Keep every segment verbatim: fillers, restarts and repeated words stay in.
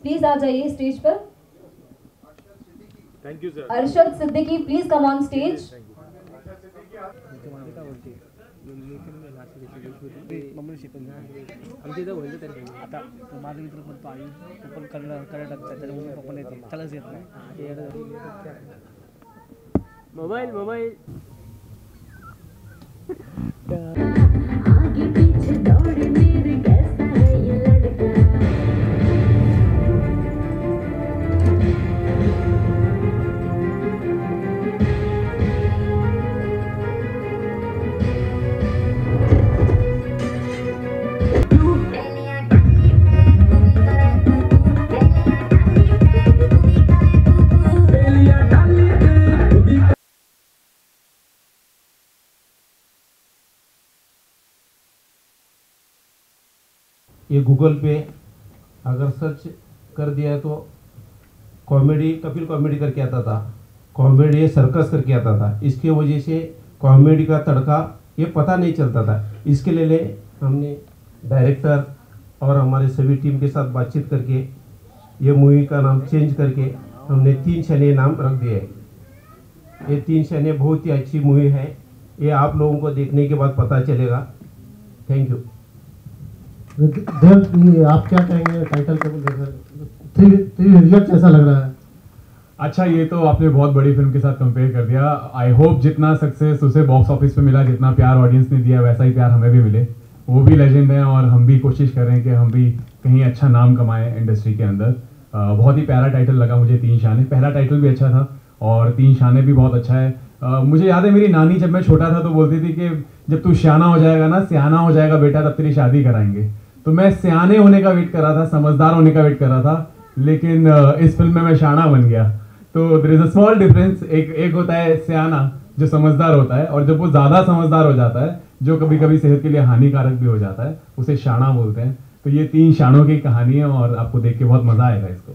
Please आ जाइए stage पर। Thank you sir. Arshad Siddiqui please come on stage. Mummy शिकून आमच्या इथं होईल तरी आता माझा मित्र पण तो आई तो पण कन्नड कर्नाटकचा त्याच्या मम्मी पप्पा येते त्यालाच येत नाही मोबाईल मोबाईल आगे पीछे दौड़े मेरे कैसा है ये लड़का। ये गूगल पे अगर सर्च कर दिया तो कॉमेडी कपिल कॉमेडी करके आता था, कॉमेडी सर्कस करके आता था। इसके वजह से कॉमेडी का तड़का ये पता नहीं चलता था। इसके लिए हमने डायरेक्टर और हमारे सभी टीम के साथ बातचीत करके ये मूवी का नाम चेंज करके हमने तीन शने नाम रख दिया है। ये तीन शने बहुत ही अच्छी मूवी है, ये आप लोगों को देखने के बाद पता चलेगा। Thank you. देव, आप क्या कहेंगे टाइटल को लेकर? थ्री थ्री इडियट्स ऐसा लग रहा है। अच्छा, ये तो आपने बहुत बड़ी फिल्म के साथ कंपेयर कर दिया। आई होप जितना सक्सेस उसे बॉक्स ऑफिस पे मिला, जितना प्यार ऑडियंस ने दिया, वैसा ही प्यार हमें भी मिले। वो भी लेजेंड हैं और हम भी कोशिश कर रहे हैं कि हम भी कहीं अच्छा नाम कमाएं इंडस्ट्री के अंदर। आ, बहुत ही प्यारा टाइटल लगा मुझे तीन शाने। पहला टाइटल भी अच्छा था और तीन शाने भी बहुत अच्छा है। आ, मुझे याद है मेरी नानी जब मैं छोटा था तो बोलती थी कि जब तू सियाना हो जाएगा ना, सियाना हो जाएगा बेटा, तब तेरी शादी कराएंगे। तो मैं सियाने होने का वेट कर रहा था, समझदार होने का वेट कर रहा था, लेकिन इस फिल्म में मैं शाना बन गया। तो there is a small difference. एक एक होता है सियाना जो समझदार होता है, और जब वो ज़्यादा समझदार हो जाता है जो कभी कभी सेहत के लिए हानिकारक भी हो जाता है, उसे शाना बोलते हैं। तो ये तीन शानों की कहानी है और आपको देख के बहुत मज़ा आएगा इसको।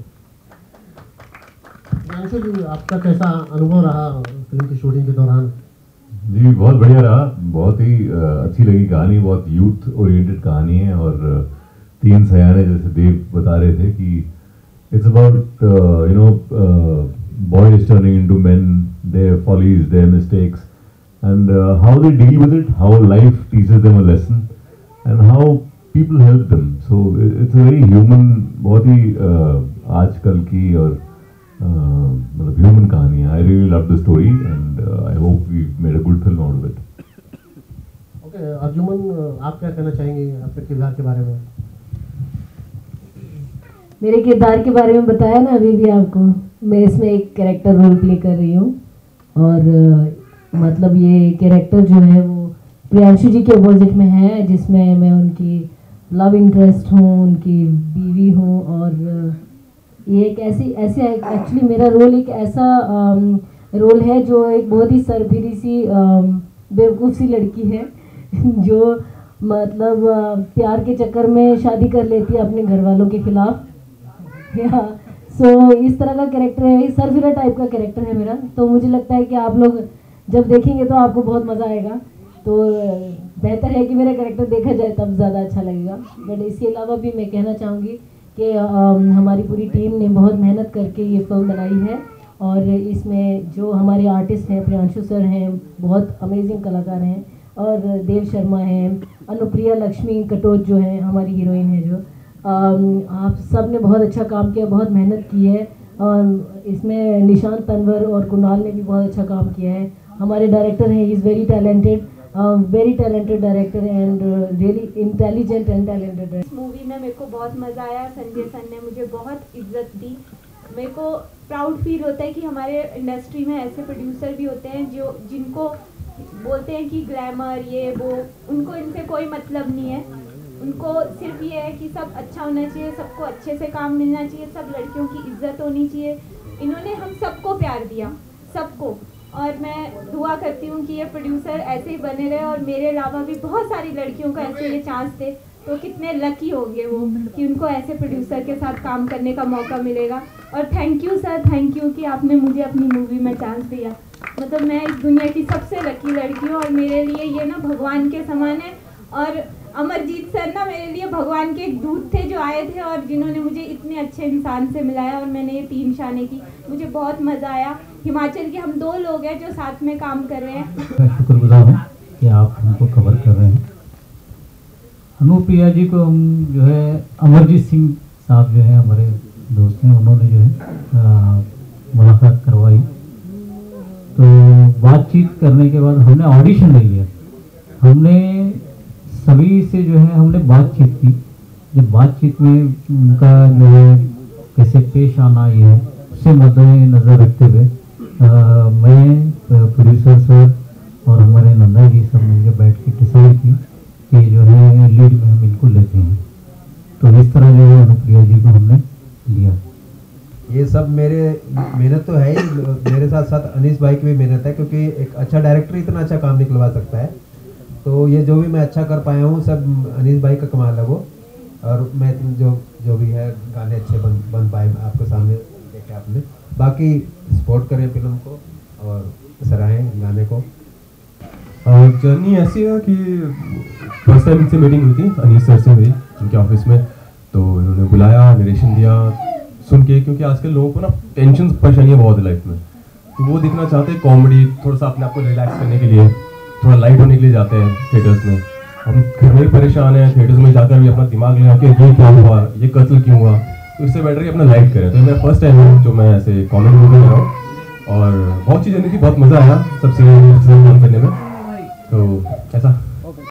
जी, आपका कैसा अनुभव रहा फिल्म की शूटिंग के दौरान? जी बहुत बढ़िया रहा, बहुत ही अच्छी लगी कहानी। बहुत यूथ ओरिएंटेड कहानी है और तीन सयाने जैसे देव बता रहे थे कि it's about you know boys turning into men, their follies, their mistakes and how they deal with it, how life teaches them a lesson and how people help them. So it's a very human, बहुत ही uh, आजकल की और मतलब human कहानी है। I really love the story and I hope we made a good film out of it. Okay Arjuman, आप क्या कहना चाहेंगे अपने किरदार के बारे में? मेरे किरदार के बारे में बताया ना अभी भी आपको। मैं इसमें एक कैरेक्टर रोल प्ले कर रही हूँ और uh, मतलब ये कैरेक्टर जो है वो प्रियांशु जी के अपोजिट में है, जिसमें मैं उनकी लव इंटरेस्ट हूँ, उनकी बीवी हूँ। और uh, ये एक ऐसी ऐसे एक्चुअली मेरा रोल एक ऐसा रोल है जो एक बहुत ही सरफिरी सी बेवकूफ़ सी लड़की है जो मतलब प्यार के चक्कर में शादी कर लेती है अपने घर वालों के खिलाफ। या सो इस तरह का कैरेक्टर है, सरफिरा टाइप का कैरेक्टर है मेरा। तो मुझे लगता है कि आप लोग जब देखेंगे तो आपको बहुत मज़ा आएगा। तो बेहतर है कि मेरा कैरेक्टर देखा जाए तब ज़्यादा अच्छा लगेगा। बट इसके अलावा भी मैं कहना चाहूँगी कि हमारी पूरी टीम ने बहुत मेहनत करके ये फिल्म बनाई है और इसमें जो हमारे आर्टिस्ट हैं, प्रियांशु सर हैं, बहुत अमेजिंग कलाकार हैं, और देव शर्मा हैं, अनुप्रिया लक्ष्मी कटोच जो है हमारी हीरोइन है, जो आप सब ने बहुत अच्छा काम किया, बहुत मेहनत की है। और इसमें निशान तनवर और कुणाल ने भी बहुत अच्छा काम किया है। हमारे डायरेक्टर हैं, he is very talented, very talented director and really intelligent and talented. इस मूवी में मेरे को बहुत मज़ा आया। संजय सर ने मुझे बहुत इज्जत दी। मेरे को प्राउड फील होता है कि हमारे इंडस्ट्री में ऐसे प्रोड्यूसर भी होते हैं जो जिनको बोलते हैं कि ग्लैमर ये वो, उनको इनसे कोई मतलब नहीं है। उनको सिर्फ ये है कि सब अच्छा होना चाहिए, सबको अच्छे से काम मिलना चाहिए, सब लड़कियों की इज्जत होनी चाहिए। इन्होंने हम सबको प्यार दिया, सबको। और मैं दुआ करती हूँ कि ये प्रोड्यूसर ऐसे ही बने रहे और मेरे अलावा भी बहुत सारी लड़कियों को ऐसे ये चांस दे। तो कितने लकी होंगे वो कि उनको ऐसे प्रोड्यूसर के साथ काम करने का मौका मिलेगा। और thank you sir, thank you कि आपने मुझे अपनी मूवी में चांस दिया। मतलब मैं इस दुनिया की सबसे लकी लड़की हूँ और मेरे लिए ये ना भगवान के समान है। और अमरजीत सर ना मेरे लिए भगवान के एक दूत थे जो आए थे और जिन्होंने मुझे इतने अच्छे इंसान से मिलाया और मैंने ये तीन शाने की, मुझे बहुत मज़ा आया। हिमाचल के हम दो लोग हैं जो साथ में काम कर रहे हैं। मैं शुक्रगुजार हूँ कि आप हमको कवर कर रहे हैं। अनुप्रिया जी को हम जो है अमरजीत सिंह साहब जो है हमारे दोस्त हैं, उन्होंने जो है मुलाकात करवाई। तो बातचीत करने के बाद हमने ऑडिशन ले लिया। हमने सभी से जो है हमने बातचीत की। जब बातचीत में उनका जो है कैसे पेश आना ये है उससे मद्देनजर रखते हुए मैं, प्रोड्यूसर सर और हमारे नंदा जी सब मिलकर बैठ के डिसाइड की कि जो है लीड में हम इनको लेते हैं। तो इस तरह जो है अनुप्रिया जी को हमने लिया। ये सब मेरे मेहनत तो है ही, मेरे साथ साथ अनीस भाई की भी मेहनत है, क्योंकि एक अच्छा डायरेक्टर इतना अच्छा काम निकलवा सकता है। तो ये जो भी मैं अच्छा कर पाया हूँ सब अनीस भाई का कमाल है वो। और मैं जो जो भी है गाने अच्छे बन बन पाए आपके सामने देखे आपने। बाकी सपोर्ट करें फिल्म को और सराहें गाने को। जर्नी ऐसी है कि फर्स्ट टाइम इनसे मीटिंग हुई थी अनीस सर से मेरी उनके ऑफिस में। तो इन्होंने बुलाया, नरेशन दिया सुन के, क्योंकि आजकल लोगों को ना टेंशन परेशानियाँ बहुत है लाइफ में, तो वो दिखना चाहते हैं कॉमेडी, थोड़ा सा अपने आप को रिलैक्स करने के लिए, थोड़ा लाइट होने के लिए जाते हैं थिएटर्स में। हम घर में परेशान हैं, थिएटर्स में जाकर भी अपना दिमाग लगा के ये क्या हुआ, ये कत्ल क्यों हुआ, तो इससे बेटर कि अपना लाइट करें। तो ये मेरा फर्स्ट टाइम है जो मैं ऐसे कॉमेडी मूवी में रहा हूँ और बहुत चीज़ होने की बहुत मज़ा आया सबसे काम करने में। तो ऐसा